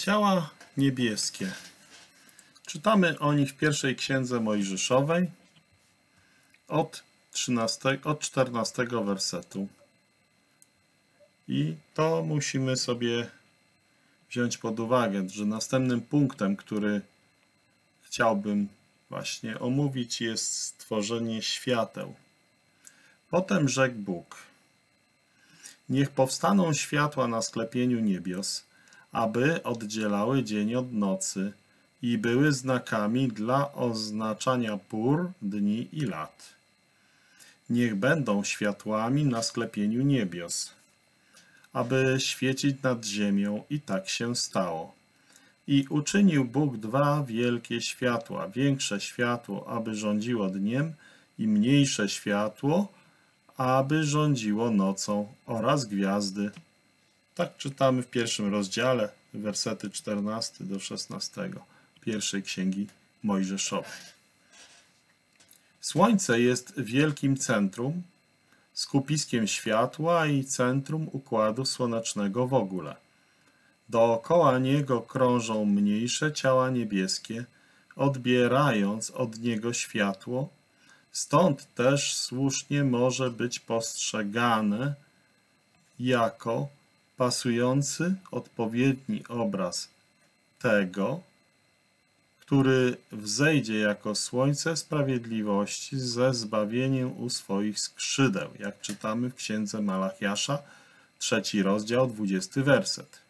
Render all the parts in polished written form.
Ciała niebieskie. Czytamy o nich w pierwszej księdze Mojżeszowej od 14 wersetu. I to musimy sobie wziąć pod uwagę, że następnym punktem, który chciałbym właśnie omówić, jest stworzenie świateł. Potem rzekł Bóg: niech powstaną światła na sklepieniu niebios, aby oddzielały dzień od nocy i były znakami dla oznaczania pór, dni i lat. Niech będą światłami na sklepieniu niebios, aby świecić nad ziemią, i tak się stało. I uczynił Bóg dwa wielkie światła, większe światło, aby rządziło dniem, i mniejsze światło, aby rządziło nocą, oraz gwiazdy. Tak czytamy w pierwszym rozdziale, wersety 14 do 16 pierwszej księgi Mojżeszowej. Słońce jest wielkim centrum, skupiskiem światła i centrum układu słonecznego w ogóle. Dookoła niego krążą mniejsze ciała niebieskie, odbierając od niego światło. Stąd też słusznie może być postrzegane jako pasujący odpowiedni obraz tego, który wzejdzie jako słońce sprawiedliwości ze zbawieniem u swoich skrzydeł, jak czytamy w księdze Malachiasza, 3 rozdział, 20 werset.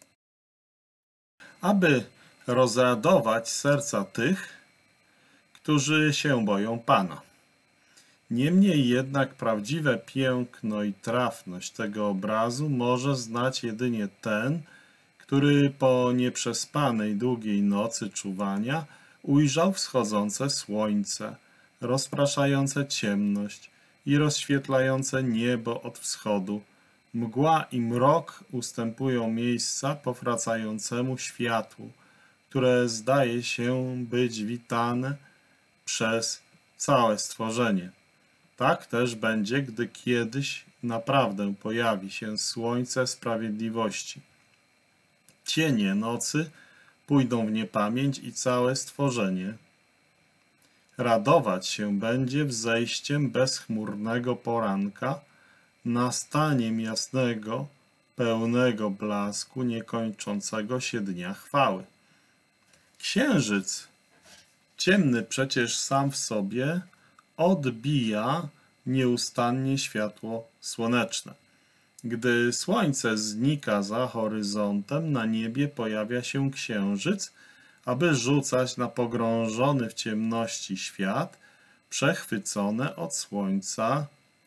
Aby rozradować serca tych, którzy się boją Pana. Niemniej jednak prawdziwe piękno i trafność tego obrazu może znać jedynie ten, który po nieprzespanej długiej nocy czuwania ujrzał wschodzące słońce, rozpraszające ciemność i rozświetlające niebo od wschodu. Mgła i mrok ustępują miejsca powracającemu światłu, które zdaje się być witane przez całe stworzenie. Tak też będzie, gdy kiedyś naprawdę pojawi się słońce sprawiedliwości. Cienie nocy pójdą w niepamięć i całe stworzenie radować się będzie wzejściem bezchmurnego poranka, nastaniem jasnego, pełnego blasku, niekończącego się dnia chwały. Księżyc, ciemny przecież sam w sobie, odbija nieustannie światło słoneczne. Gdy słońce znika za horyzontem, na niebie pojawia się księżyc, aby rzucać na pogrążony w ciemności świat przechwycone od słońca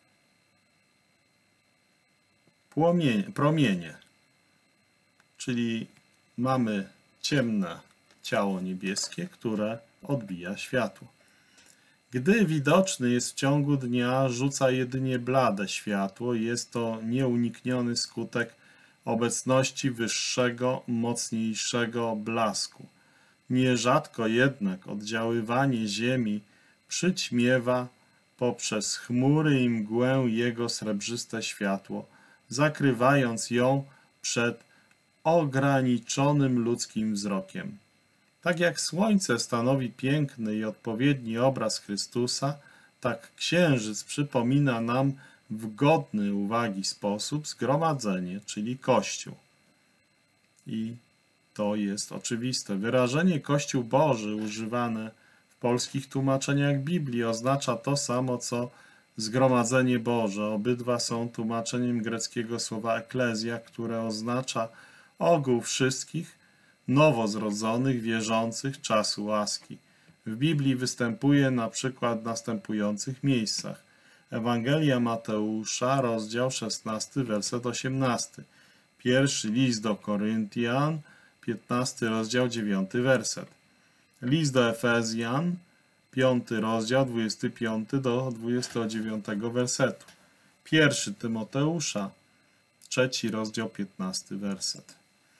promienie. Czyli mamy ciemne ciało niebieskie, które odbija światło. Gdy widoczny jest w ciągu dnia, rzuca jedynie blade światło. Jest to nieunikniony skutek obecności wyższego, mocniejszego blasku. Nierzadko jednak oddziaływanie Ziemi przyćmiewa poprzez chmury i mgłę jego srebrzyste światło, zakrywając ją przed ograniczonym ludzkim wzrokiem. Tak jak słońce stanowi piękny i odpowiedni obraz Chrystusa, tak księżyc przypomina nam w godny uwagi sposób zgromadzenie, czyli Kościół. I to jest oczywiste. Wyrażenie Kościół Boży używane w polskich tłumaczeniach Biblii oznacza to samo, co zgromadzenie Boże. Obydwa są tłumaczeniem greckiego słowa eklezja, które oznacza ogół wszystkich nowozrodzonych, wierzących czasu łaski. W Biblii występuje na przykład w następujących miejscach. Ewangelia Mateusza, rozdział 16, werset 18. Pierwszy list do Koryntian, 15 rozdział, 9 werset. List do Efezjan, 5 rozdział, 25 do 29 wersetu. Pierwszy Tymoteusza, 3 rozdział, 15 werset.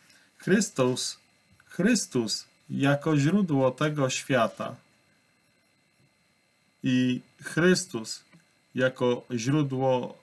Chrystus jako źródło tego świata i Chrystus jako źródło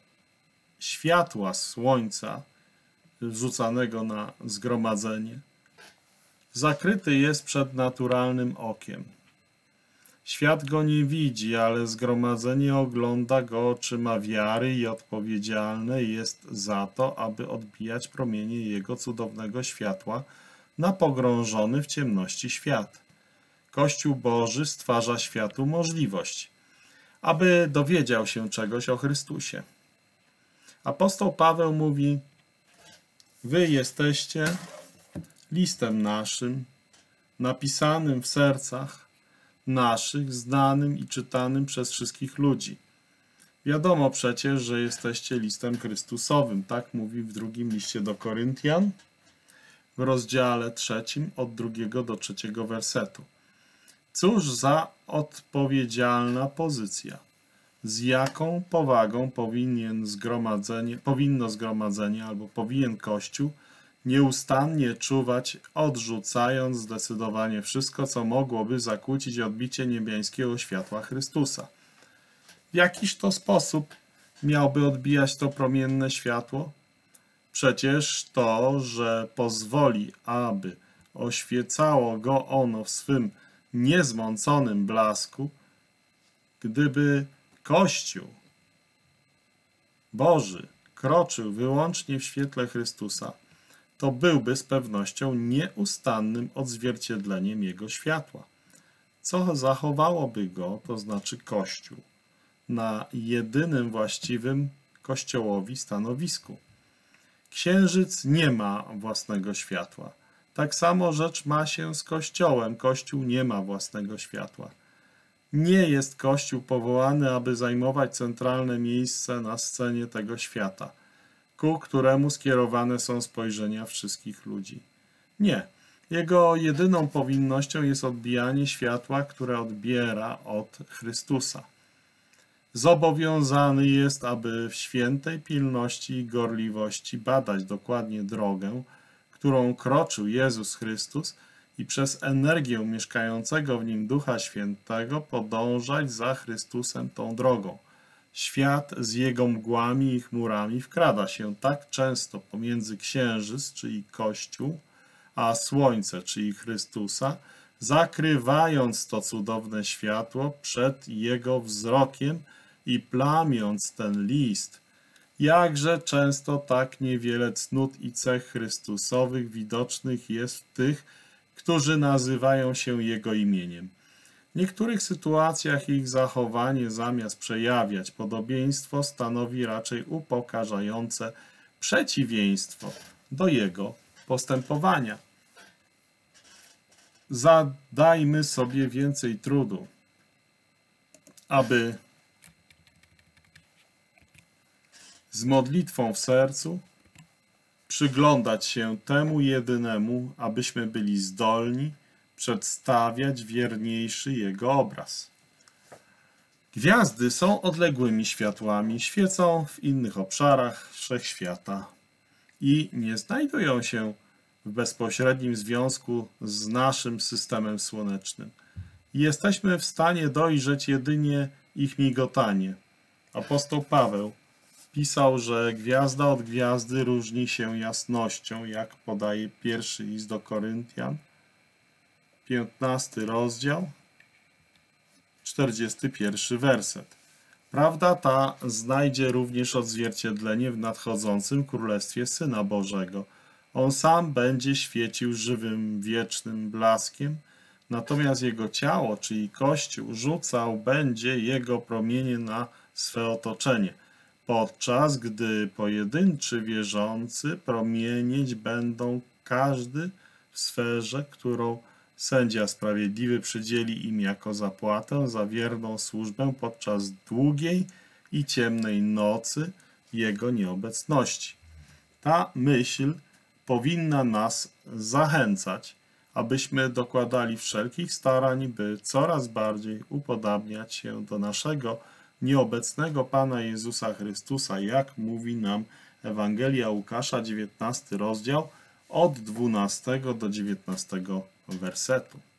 światła słońca rzucanego na zgromadzenie Zakryty jest przed naturalnym okiem. Świat go nie widzi, ale zgromadzenie ogląda go oczyma wiary i odpowiedzialne jest za to, aby odbijać promienie jego cudownego światła na pogrążony w ciemności świat. Kościół Boży stwarza światu możliwość, aby dowiedział się czegoś o Chrystusie. Apostoł Paweł mówi: wy jesteście listem naszym, napisanym w sercach naszych, znanym i czytanym przez wszystkich ludzi. Wiadomo przecież, że jesteście listem Chrystusowym. Tak mówi w drugim liście do Koryntian, w rozdziale 3, od 2 do 3 wersetu. Cóż za odpowiedzialna pozycja. Z jaką powagą powinno zgromadzenie albo powinien Kościół nieustannie czuwać, odrzucając zdecydowanie wszystko, co mogłoby zakłócić odbicie niebiańskiego światła Chrystusa. W jakiż to sposób miałby odbijać to promienne światło? Przecież to, że pozwoli, aby oświecało go ono w swym niezmąconym blasku, gdyby Kościół Boży kroczył wyłącznie w świetle Chrystusa, to byłby z pewnością nieustannym odzwierciedleniem Jego światła, co zachowałoby go, to znaczy Kościół, na jedynym właściwym Kościołowi stanowisku. Księżyc nie ma własnego światła. Tak samo rzecz ma się z Kościołem. Kościół nie ma własnego światła. Nie jest Kościół powołany, aby zajmować centralne miejsce na scenie tego świata, ku któremu skierowane są spojrzenia wszystkich ludzi. Nie. Jego jedyną powinnością jest odbijanie światła, które odbiera od Chrystusa. Zobowiązany jest, aby w świętej pilności i gorliwości badać dokładnie drogę, którą kroczył Jezus Chrystus i przez energię mieszkającego w nim Ducha Świętego podążać za Chrystusem tą drogą. Świat z jego mgłami i chmurami wkrada się tak często pomiędzy księżyc, czyli Kościół, a słońce, czyli Chrystusa, zakrywając to cudowne światło przed jego wzrokiem i plamiąc ten list. Jakże często tak niewiele cnót i cech Chrystusowych widocznych jest w tych, którzy nazywają się Jego imieniem. W niektórych sytuacjach ich zachowanie zamiast przejawiać podobieństwo stanowi raczej upokarzające przeciwieństwo do Jego postępowania. Zadajmy sobie więcej trudu, aby z modlitwą w sercu przyglądać się temu jedynemu, abyśmy byli zdolni przedstawiać wierniejszy Jego obraz. Gwiazdy są odległymi światłami, świecą w innych obszarach wszechświata i nie znajdują się w bezpośrednim związku z naszym systemem słonecznym. Jesteśmy w stanie dojrzeć jedynie ich migotanie. Apostoł Paweł pisał, że gwiazda od gwiazdy różni się jasnością, jak podaje pierwszy list do Koryntian, 15 rozdział, 41 werset. Prawda ta znajdzie również odzwierciedlenie w nadchodzącym Królestwie Syna Bożego. On sam będzie świecił żywym, wiecznym blaskiem, natomiast jego ciało, czyli Kościół, rzucał będzie jego promienie na swe otoczenie, podczas gdy pojedynczy wierzący promienieć będą każdy w sferze, którą sędzia sprawiedliwy przydzieli im jako zapłatę za wierną służbę podczas długiej i ciemnej nocy jego nieobecności. Ta myśl powinna nas zachęcać, abyśmy dokładali wszelkich starań, by coraz bardziej upodabniać się do naszego nieobecnego Pana Jezusa Chrystusa, jak mówi nam Ewangelia Łukasza, 19 rozdział, od 12 do 19 wersetu.